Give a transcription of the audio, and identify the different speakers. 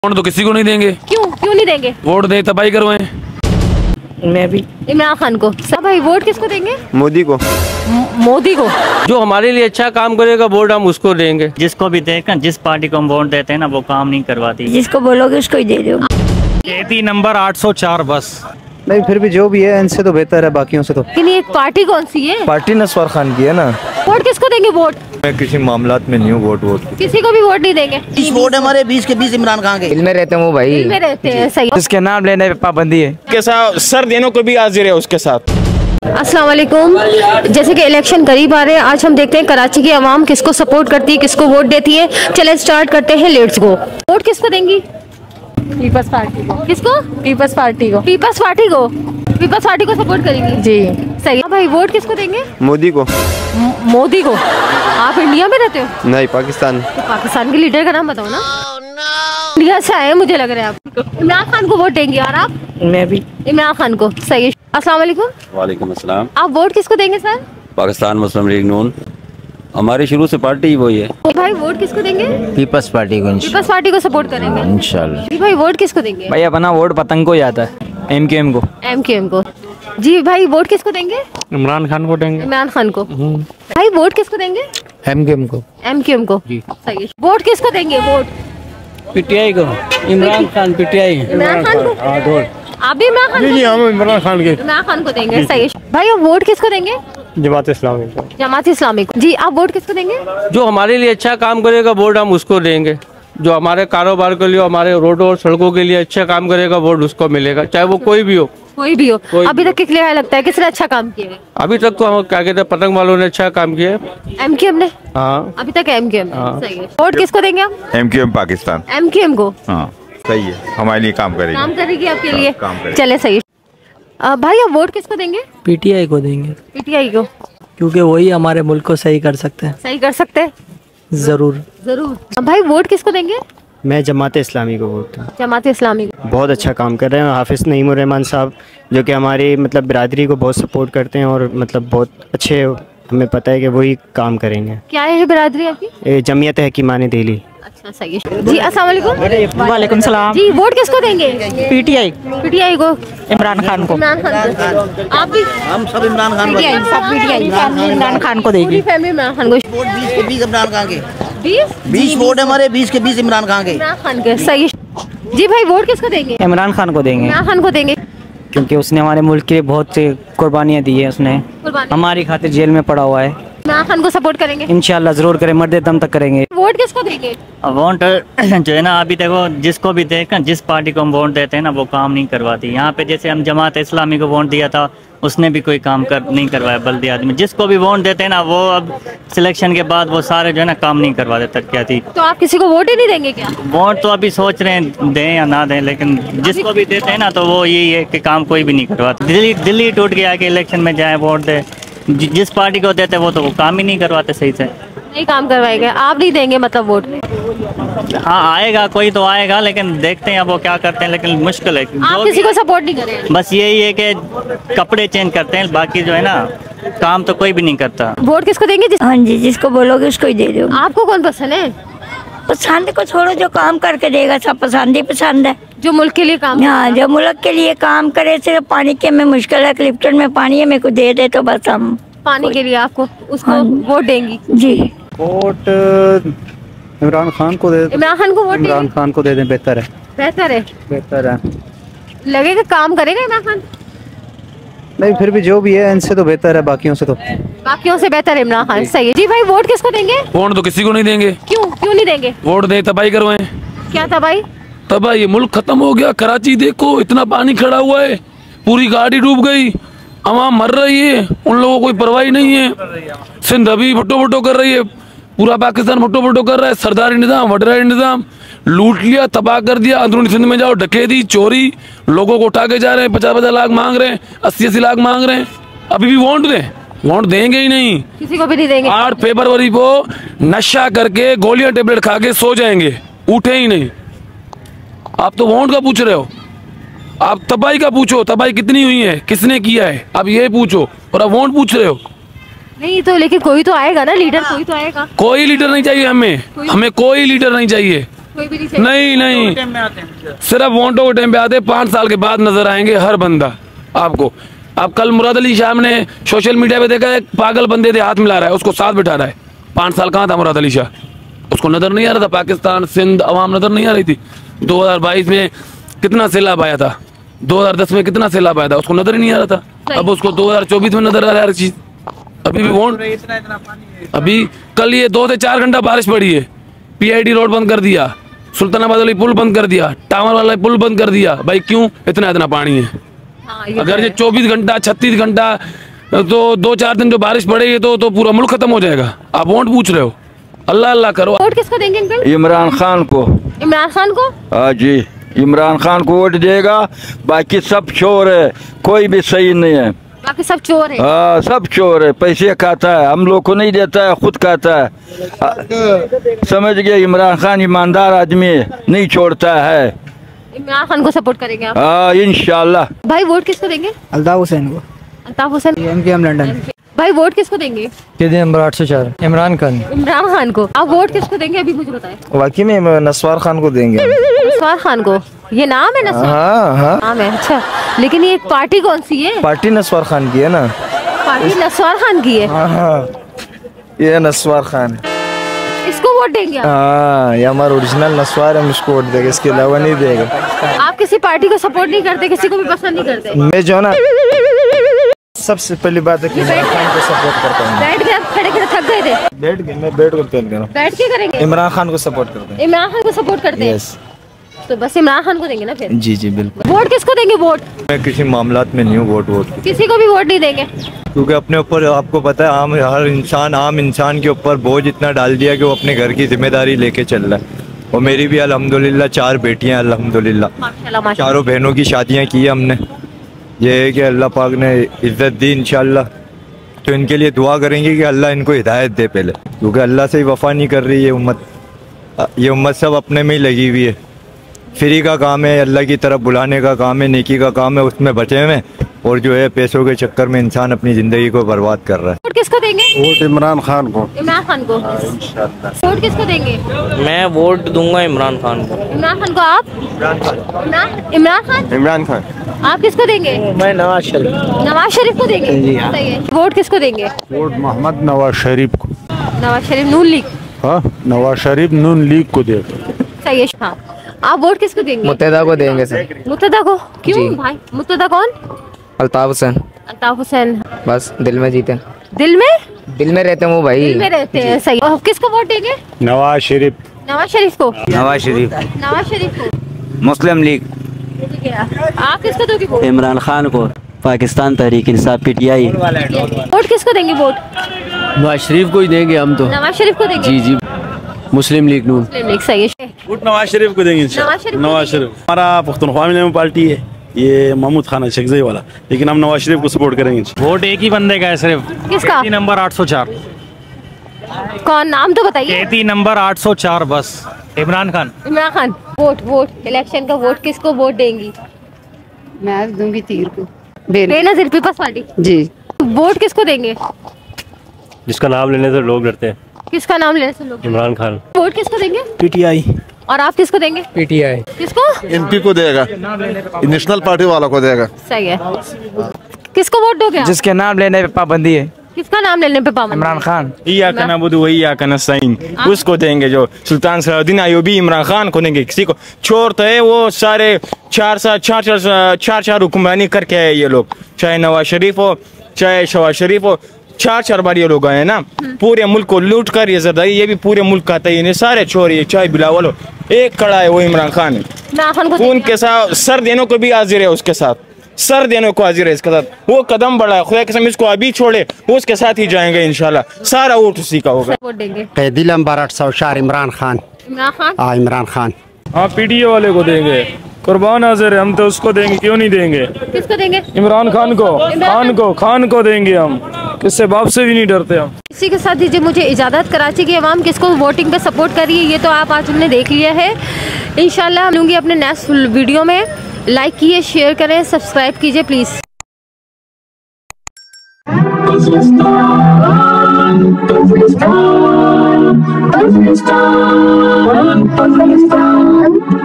Speaker 1: Vote तो किसी को नहीं देंगे।
Speaker 2: क्यों नहीं देंगे?
Speaker 1: वोट दे तबाही करवाएं।
Speaker 3: मैं भी
Speaker 2: इमरान खान को। सब भाई वोट किसको देंगे?
Speaker 4: मोदी को।
Speaker 2: मोदी को।
Speaker 3: जो हमारे लिए अच्छा काम करेगा वोट हम उसको देंगे।
Speaker 5: जिसको भी देकर जिस पार्टी को हम वोट देते हैं ना वो काम नहीं करवाती।
Speaker 6: जिसको बोलोगे उसको ही दे दो।
Speaker 3: खेती नंबर 804 बस।
Speaker 4: नहीं फिर भी जो भी है इनसे तो बेहतर है बाकियों से तो।
Speaker 2: लेकिन ये पार्टी कौन सी है?
Speaker 4: पार्टी नस्वार खान की है ना।
Speaker 2: वोट किसको देंगे? वोट
Speaker 4: मैं किसी मामलात में नहीं हूँ। वोट
Speaker 2: किसी को भी वोट नहीं देंगे।
Speaker 7: 20 वोट हमारे 20 के 20 इमरान खान के।
Speaker 4: दिल में रहते हैं वो भाई।
Speaker 2: दिल में रहते हैं। सही।
Speaker 4: उसके नाम लेने पे पाबंदी है।
Speaker 1: कैसा सर देने को भी हाजिर है उसके साथ।
Speaker 2: अस्सलाम वालेकुम। जैसे कि इलेक्शन करीब आ रहे हैं, आज हम देखते हैं कराची की आवाम किसको सपोर्ट करती है, किसको वोट देती है। चले स्टार्ट करते हैं, लेट्स गो। वोट किसको देंगी?
Speaker 6: पीपल्स पार्टी को।
Speaker 2: किसको?
Speaker 6: पीपल्स पार्टी को।
Speaker 2: पीपल्स पार्टी को। पीपल्स पार्टी को सपोर्ट करेंगी
Speaker 6: जी।
Speaker 2: सही। भाई वोट किसको देंगे?
Speaker 4: मोदी को।
Speaker 2: मोदी को। आप इंडिया में रहते हो?
Speaker 4: नहीं पाकिस्तान।
Speaker 2: तो पाकिस्तान के लीडर का नाम बताओ ना। इंडिया से आए मुझे लग रहा है आप। इमरान खान को वोट देंगे। और आप?
Speaker 3: मैं भी
Speaker 2: इमरान खान को। सही है। अस्सलाम वालेकुम।
Speaker 8: वालेकुम अस्सलाम।
Speaker 2: आप वोट किसको देंगे सर?
Speaker 8: पाकिस्तान मुस्लिम लीग नून, हमारी शुरू से पार्टी ही वही है।
Speaker 2: भाई वोट किसको देंगे?
Speaker 4: पीपल्स पार्टी को।
Speaker 2: पीपल्स पार्टी को सपोर्ट करेंगे
Speaker 4: इंशाल्लाह।
Speaker 2: भाई वोट किसको देंगे?
Speaker 4: भाई अपना वोट पतंग को जाता है। MQM को।
Speaker 2: MQM को। जी भाई वोट किसको देंगे?
Speaker 3: इमरान खान को देंगे।
Speaker 2: इमरान खान को। भाई वोट किसको देंगे?
Speaker 4: MQM को।
Speaker 2: MQM को। सही है। वोट किसको देंगे? वोट
Speaker 3: PTI को। इमरान खान PTI।
Speaker 2: इमरान खान को। आप भी इमरान खान?
Speaker 3: जी हम इमरान खान के।
Speaker 2: इमरान खान को देंगे। सही है। भाई आप वोट किसको देंगे?
Speaker 3: जमात इस्लामी को।
Speaker 2: जमात इस्लामी को। जी आप वोट किसको देंगे?
Speaker 3: जो हमारे लिए अच्छा काम करेगा वोट हम उसको देंगे। जो हमारे कारोबार के लिए, हमारे रोडों और सड़कों के लिए अच्छा काम करेगा वोट उसको मिलेगा, चाहे वो कोई भी हो।
Speaker 2: कोई भी हो। अभी तक किस लिए लगता है किसने अच्छा काम किया है?
Speaker 3: अभी तक तो हम क्या कहते हैं पतंग वालों ने अच्छा काम किया है।
Speaker 2: MQM ने।
Speaker 3: हाँ
Speaker 2: अभी तक MQM।
Speaker 3: हाँ।
Speaker 2: सही है। वोट किसको देंगे आप?
Speaker 9: MQM पाकिस्तान।
Speaker 2: MQM को।
Speaker 9: हाँ सही है, हमारे लिए काम करेगी।
Speaker 2: काम करेगी आपके लिए।
Speaker 9: काम करेगी।
Speaker 2: चले सही है। भाई आप वोट किसको देंगे?
Speaker 3: PTI को देंगे,
Speaker 2: PTI को।
Speaker 3: क्योंकि वही हमारे मुल्क को सही कर सकते हैं।
Speaker 2: सही कर सकते हैं। जरूर। भाई वोट किसको देंगे?
Speaker 10: मैं जमात इस्लामी को वोट दूँ।
Speaker 2: जमात इस्लामी को।
Speaker 10: बहुत अच्छा काम कर रहे हैं हाफिज़ नईमुर रहमान साहब, जो कि हमारी मतलब बिरादरी को बहुत सपोर्ट करते हैं और मतलब बहुत अच्छे, हमें पता है कि वही काम करेंगे।
Speaker 2: क्या है बिरादरी आपकी?
Speaker 10: जमीयत हकीमान दिल्ली।
Speaker 2: अच्छा सही है। जी अस्सलाम वालेकुम।
Speaker 6: वालेकुम सलाम।
Speaker 2: जी वोट किसको देंगे? PTI को।
Speaker 6: इमरान खान को।
Speaker 2: इमरान खान को। आप भी?
Speaker 7: हम सब इमरान खान
Speaker 2: PTI। सब PTI।
Speaker 6: इमरान खान को देगी।
Speaker 2: पूरी फैमिली इमरान खान को।
Speaker 7: वोट 20 के 20 इमरान खान के।
Speaker 2: 20
Speaker 7: वोट हमारे 20 के 20 इमरान खान के।
Speaker 2: इमरान खान के। सही है। जी भाई वोट किसको देंगे?
Speaker 3: इमरान खान को देंगे,
Speaker 2: इमरान खान को देंगे।
Speaker 3: क्योंकि उसने हमारे मुल्क के लिए बहुत सी कुर्बानियाँ दी है। उसने हमारी खातिर जेल में पड़ा हुआ है।
Speaker 2: इमरान खान को सपोर्ट करेंगे
Speaker 3: इंशाल्लाह जरूर करें, मरदे दम तक करेंगे।
Speaker 2: वोट किसको देंगे?
Speaker 5: वोट जो है ना अभी देखो जिसको भी देकर जिस पार्टी को हम वोट देते हैं ना वो काम नहीं करवाती। यहाँ पे जैसे हम जमात इस्लामी को वोट दिया था, उसने भी कोई काम नहीं करवाया बल्दी आदमी। जिसको भी वोट देते हैं ना वो अब सिलेक्शन के बाद वो सारे जो है ना काम नहीं करवाते तरक्याती।
Speaker 2: तो आप किसी को वोट ही नहीं देंगे क्या?
Speaker 5: वोट तो अभी सोच रहे हैं दें या ना दें, लेकिन जिसको भी देते हैं ना तो वो यही है कि काम कोई भी नहीं करवाता। दिल्ली टूट गया कि इलेक्शन में जाए वोट दे, जिस पार्टी को देते वो तो वो काम ही नहीं करवाते सही से।
Speaker 2: नहीं काम करवाएंगे। आप नहीं देंगे मतलब वोट?
Speaker 5: हाँ आएगा कोई तो आएगा, लेकिन देखते हैं वो क्या करते हैं, लेकिन मुश्किल है।
Speaker 2: आप किसी को सपोर्ट नहीं करेंगे?
Speaker 5: बस यही है कि कपड़े चेंज करते हैं, बाकी जो है ना काम तो कोई भी नहीं करता।
Speaker 2: वोट किसको देंगे?
Speaker 6: हाँ जी, जिसको बोलोगे उसको ही दे दो।
Speaker 2: आपको कौन पसंद है?
Speaker 6: पसंद को छोड़ो, जो काम करके देगा सब पसंद ही पसंद है।
Speaker 2: जो मुल्क के लिए काम।
Speaker 6: हाँ जो मुल्क के लिए काम करे। सिर्फ पानी के में मुश्किल है, क्लिप्टन में पानी है, मेरे को दे दे तो बस हम
Speaker 2: पानी के लिए आपको उसको वोट देंगी।
Speaker 6: जी
Speaker 4: वोट इमरान खान को दे।
Speaker 2: इमरान खान को वोट
Speaker 4: इमरान खान को दे दें, बेहतर है।
Speaker 2: बेहतर है। लगेगा काम करेगा इमरान खान?
Speaker 4: नहीं फिर भी जो भी है इनसे तो बेहतर है बाकियों से तो।
Speaker 2: बाकियों से बेहतर है इमरान खान। सही है। जी भाई वोट किसको देंगे?
Speaker 1: वोट तो किसी को नहीं देंगे।
Speaker 2: क्यों नहीं देंगे?
Speaker 1: वोट दे तबाही करवाएं।
Speaker 2: क्या तबाही?
Speaker 1: तबाही, ये मुल्क खत्म हो गया। कराची देखो इतना पानी खड़ा हुआ है, पूरी गाड़ी डूब गई, आवाम मर रही है, उन लोगों को कोई परवाह नहीं है। सिंध अभी भट्टो कर रही है, पूरा पाकिस्तान भट्टो कर रहा है। सरदारी निज़ाम, वडराई निज़ाम लूट लिया, तबाह कर दिया। अंदरूनी सिंध में जाओ डकैती, चोरी, लोगों को उठा के जा रहे हैं, 50-50 लाख मांग रहे हैं, 80-80 लाख मांग रहे हैं। अभी भी वोट दें? वोट देंगे ही नहीं,
Speaker 2: किसी को भी नहीं देंगे।
Speaker 1: 8 फरवरी को नशा करके गोलियां टेबलेट खा के सो जाएंगे, उठे ही नहीं। आप तो वोट का पूछ रहे हो, आप तबाही का पूछो, तबाही कितनी हुई है, किसने किया है, आप ये पूछो, और आप वोट पूछ रहे हो।
Speaker 2: नहीं तो लेकिन कोई तो आएगा ना, लीडर कोई तो आएगा।
Speaker 1: कोई लीडर नहीं चाहिए हमें, हमें कोई लीडर नहीं चाहिए।
Speaker 2: कोई भी नहीं चाहिए।
Speaker 1: नहीं नहीं, सिर्फ वोटों के टाइम पे आते, 5 साल के बाद नजर आएंगे हर बंदा आपको। अब कल मुराद अली शाह ने सोशल मीडिया पे देखा, एक पागल बंदे थे हाथ मिला रहा है, उसको साथ बिठा रहा है। 5 साल कहाँ था मुराद अली शाह? उसको नजर नहीं आ रहा था? पाकिस्तान सिंध अवाम नजर नहीं आ रही थी? 2022 में कितना सैलाब आया था, 2010 में कितना सैलाब आया था, उसको नजर ही नहीं आ रहा था। अब उसको 2024 में नजर आ रहा है हर चीज। अभी भी वोट, अभी कल ये 2 से 4 घंटा बारिश पड़ी है, PID रोड बंद कर दिया, सुल्तानाबाद वाली पुल बंद कर दिया, टावर वाला पुल बंद कर दिया। भाई क्यों? इतना पानी है। अगर ये 24 घंटा 36 घंटा तो 2-4 दिन जो बारिश पड़ेगी तो पूरा मुल्क खत्म हो जाएगा। आप वोट पूछ रहे हो? अल्लाह अल्लाह करो।
Speaker 2: वोट किसको देंगे अंकल?
Speaker 11: इमरान खान को।
Speaker 2: इमरान खान को?
Speaker 11: हाँ जी, इमरान खान को वोट देगा। बाकी सब चोर है, कोई भी सही नहीं है।
Speaker 2: बाकी सब चोर है?
Speaker 11: हाँ, सब चोर है, पैसे खाता है, हम लोग को नहीं देता है, खुद खाता है। समझ गए? इमरान खान ईमानदार आदमी है, नहीं छोड़ता है।
Speaker 2: इमरान खान को सपोर्ट करेंगे आप?
Speaker 11: हाँ इंशाल्लाह।
Speaker 2: भाई वोट किसको देंगे?
Speaker 4: अल्ताफ हुसैन को।
Speaker 2: Altaf Hussain,
Speaker 4: MKM London.
Speaker 2: भाई वोट किसको देंगे?
Speaker 10: नंबर 804 इमरान खान।
Speaker 2: इमरान खान को। आप वोट किसको देंगे अभी मुझे बताएं?
Speaker 10: वाकई में नस्वार खान को देंगे।
Speaker 2: नस्वार खान को? ये नाम है नस्वार?
Speaker 10: हाँ
Speaker 2: नाम है, अच्छा। लेकिन ये पार्टी कौन सी है?
Speaker 10: पार्टी नस्वार खान की है ना।
Speaker 2: पार्टी नस्वार खान की है?
Speaker 10: हाँ, ये नस्वार खान है।
Speaker 2: इसको वोट देंगे आप?
Speaker 10: हाँ, ये हमारा ओरिजिनल नस्वार है, हम इसको वोट देंगे, इसके अलावा नहीं देगा।
Speaker 2: आप किसी पार्टी को सपोर्ट नहीं करते, किसी को भी पसंद नहीं करते?
Speaker 10: मैं जो ना, सबसे पहली बात है कि इमरान खान को सपोर्ट करता हूँ।
Speaker 2: बैठ गए? खड़े खड़े थक गए थे?
Speaker 10: बैठ गए, मैं बैठ कर
Speaker 2: बैठ के करेंगे?
Speaker 10: इमरान खान को सपोर्ट करते हैं।
Speaker 2: इमरान खान को सपोर्ट करते हैं?
Speaker 10: यस।
Speaker 2: तो बस इमरान खान को देंगे ना फिर?
Speaker 10: जी जी बिल्कुल।
Speaker 2: वोट किसको देंगे? वोट
Speaker 9: मैं किसी मामलात में नहीं हूँ वोट
Speaker 2: किसी को भी वोट नहीं देंगे,
Speaker 9: क्योंकि अपने ऊपर आपको पता है आम इंसान के ऊपर बोझ इतना डाल दिया कि वो अपने घर की जिम्मेदारी लेके चल रहा है। और मेरी भी अल्हम्दुलिल्लाह 4 बेटियां, अल्हम्दुलिल्लाह
Speaker 2: माशाल्लाह माशाल्लाह।
Speaker 9: चारों बहनों की शादियां की हमने। ये है कि अल्लाह पाक ने इज्जत दी इंशाल्लाह, तो इनके लिए दुआ करेंगे कि अल्लाह इनको हिदायत दे पहले, क्योंकि अल्लाह से ही वफा नहीं कर रही है उम्मत। ये उम्मत सब अपने में ही लगी हुई है। फ्री का काम है, अल्लाह की तरफ बुलाने का काम है, नेकी का काम है, उसमें बचे हुए। और जो है पैसों के चक्कर में इंसान अपनी जिंदगी को बर्बाद कर रहा है।
Speaker 2: वोट किसको देंगे?
Speaker 12: वोट इमरान खान को।
Speaker 2: इमरान खान को इंशाल्लाह। वोट किसको देंगे?
Speaker 3: मैं वोट दूंगा इमरान खान को।
Speaker 2: इमरान खान को। आप? इमरान खान।
Speaker 12: इमरान खान।
Speaker 2: आप किसको देंगे?
Speaker 10: मैं नवाज शरीफ।
Speaker 2: नवाज शरीफ को देंगे? सही है। वोट किसको देंगे?
Speaker 12: वोट मोहम्मद नवाज शरीफ को।
Speaker 2: नवाज शरीफ नून लीग?
Speaker 12: हाँ, नवाज शरीफ नून लीग को देगा।
Speaker 2: सही है। हाँ, आप वोट किसको देंगे?
Speaker 10: मुत्तदा को देंगे सर।
Speaker 2: मुत्तदा को? क्यों भाई? मुत्तदा कौन?
Speaker 10: अल्ताफ हुसैन।
Speaker 2: अल्ताफ हुसैन।
Speaker 10: बस दिल में जीते।
Speaker 2: दिल में?
Speaker 10: दिल में रहते हैं वो भाई।
Speaker 2: दिल में रहते हैं, सही। और किसको वोट देंगे?
Speaker 12: नवाज शरीफ।
Speaker 2: नवाज शरीफ को?
Speaker 11: नवाज शरीफ।
Speaker 2: नवाज शरीफ को।
Speaker 11: मुस्लिम लीग।
Speaker 2: ठीक है। आप किसको दोगे वोट?
Speaker 13: इमरान खान को। पाकिस्तान तहरीक इंसाफ PTI।
Speaker 2: वोट किसको देंगे? वोट
Speaker 13: नवाज शरीफ को ही देंगे हम तो।
Speaker 2: नवाज शरीफ को देंगे?
Speaker 13: जी जी, मुस्लिम लीग नून।
Speaker 2: मुस्लिम लीग, सही है।
Speaker 14: वोट नवाज शरीफ को देंगे। नवाज शरीफ हमारा पख्तूनख्वा में पार्टी है, ये महमूद खान शेखजई वाला, लेकिन हम नवाज शरीफ को सपोर्ट करेंगे।
Speaker 3: वोट एक ही बंदे का है सिर्फ।
Speaker 2: किसका?
Speaker 3: नंबर 804।
Speaker 2: कौन? नाम तो बताइए।
Speaker 3: नंबर 804 बस। इमरान खान।
Speaker 2: इमरान खान। वोट इलेक्शन का वोट किसको वोट देंगी?
Speaker 15: मैं दूंगी तीर को।
Speaker 2: Benazir people's party.
Speaker 15: जी।
Speaker 2: वोट किसको देंगे?
Speaker 3: जिसका नाम लेने से लोग डरते हैं।
Speaker 2: किसका नाम लेने से लोग?
Speaker 3: इमरान खान।
Speaker 2: वोट किसको देंगे?
Speaker 14: PTI।
Speaker 2: और आप किसको देंगे?
Speaker 10: PTI।
Speaker 2: किसको?
Speaker 12: MP को देगा, नेशनल पार्टी वाला को देगा।
Speaker 2: सही है। किसको वोट दोगे?
Speaker 10: जिसके नाम लेने पे पाबंदी है।
Speaker 2: किसका नाम लेने पे पाबंदी?
Speaker 10: इमरान खान।
Speaker 3: या कनाबुदु वही या कनस्ताइन, उसको देंगे। जो सुल्तान सलाउद्दीन अयूबी इमरान खान को देंगे। किसी को चोर तो है, वो सारे 4 हुक्मरानी करके आए ये लोग, चाहे नवाज शरीफ हो चाहे शहबाज शरीफ हो। 4 बार ये लोग आए ना, पूरे मुल्क को लूट कर ये जरदारी, ये भी पूरे मुल्क का था, सारे चोर, ये चाहे बिलावल हो, एक खड़ा है वो इमरान खान है। उनके साथ सर देने को भी हाजिर है, उसके साथ सर देने को हाजिर है, इसके साथ वो कदम बढ़ा है। खुदा कसम इसको अभी छोड़े, वो उसके साथ ही जाएंगे इंशाल्लाह। सारा वोट उसी का होगा।
Speaker 12: कैदी नंबर 804 इमरान खान।
Speaker 2: इमरान खान।
Speaker 12: हाँ, इमरान खान।
Speaker 16: हाँ, PTI वाले को देंगे। कुर्बान हाजिर है, हम तो उसको देंगे, क्यों नहीं देंगे?
Speaker 2: किसको देंगे?
Speaker 16: इमरान खान को। खान को देंगे हम, किससे बाप से भी नहीं डरते हम।
Speaker 2: इसी के साथ दीजिए मुझे इजाज़त। कराची की आवाम किसको वोटिंग पे सपोर्ट कर रही है ये तो आप आज हमने देख लिया है। इंशाल्लाह मिलूंगी अपने नेक्स्ट वीडियो में। लाइक कीजिए, शेयर करें, सब्सक्राइब कीजिए प्लीज़।
Speaker 17: Pakistan, Pakistan.